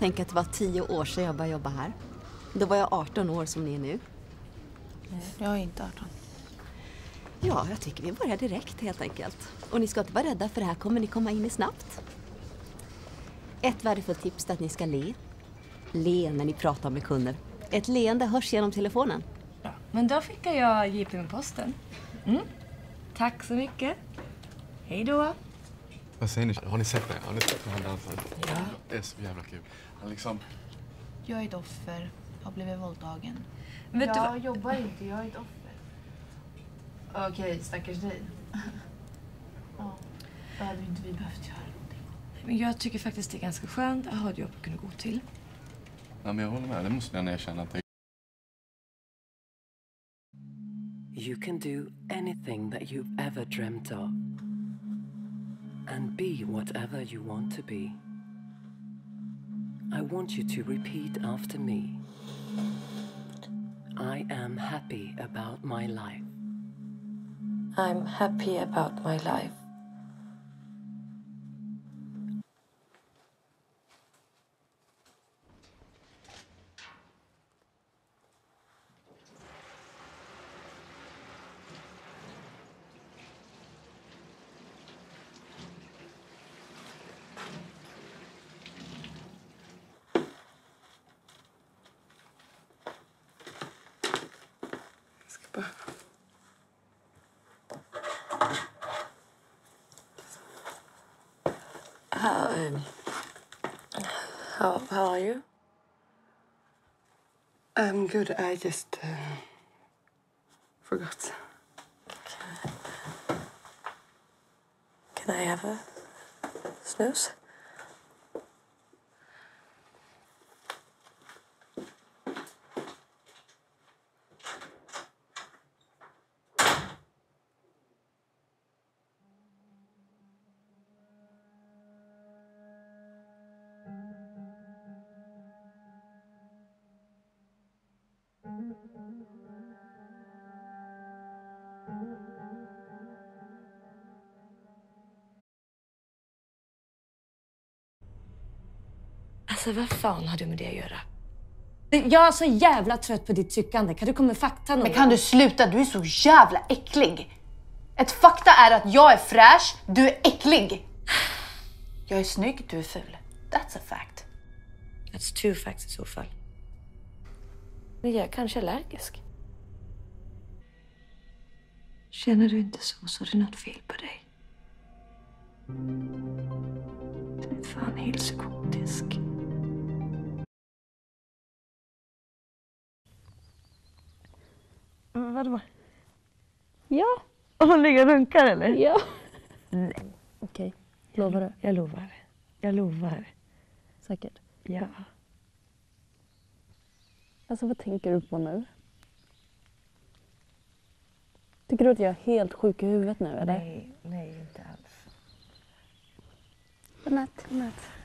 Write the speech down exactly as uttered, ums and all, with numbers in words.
Tänk att det var tio år sedan jag började jobba här. Då var jag arton år som ni är nu. Nej, jag är inte arton. Ja, jag tycker vi börjar direkt helt enkelt. Och ni ska inte vara rädda för det här kommer ni komma in i snabbt. Ett värdefullt tips är att ni ska le. Le när ni pratar med kunder. Ett leende hörs genom telefonen. Ja, men då skickar jag J P med posten. Mm. Tack så mycket. Hej då. Vad säger ni? Har ni sett det? Har ni sett den här dansen? Ja. Det är så jävla kul. Han liksom... Jag är ett offer. Har blivit våldtagen. Vet jag du vad? jobbar inte, jag är ett offer. Okej, stackars dig. Ja, då hade inte vi behövt göra någonting. Men jag tycker faktiskt det är ganska skönt att ha ett jobb att kunna gå till. Ja, men jag håller med. Det måste jag erkänna att det... You can do anything that you've ever dreamt of. And be whatever you want to be. I want you to repeat after me. I am happy about my life. I'm happy about my life. How, um, how, how are you? I'm good. I just uh, forgot. Can I have a snooze? Alltså vad fan har du med det att göra? Jag är så jävla trött på ditt tyckande. Kan du komma med fakta någon Men kan du sluta? Du är så jävla äcklig. Ett fakta är att jag är fräsch, du är äcklig. Jag är snygg, du är ful. That's a fact. That's two facts i så fall. Men jag är kanske allergisk. Känner du inte så, så är det något fel på dig. Du är fan helt psykotisk. Vadå? Ja. Hon ligger och runkar eller? Ja. Nej. Okej, lovar du? Jag lovar. Jag lovar. Säkert. Ja. Alltså vad tänker du på nu? Tycker du att jag är helt sjuk i huvudet nu eller? Nej, nej inte alls. Godnatt. Godnatt.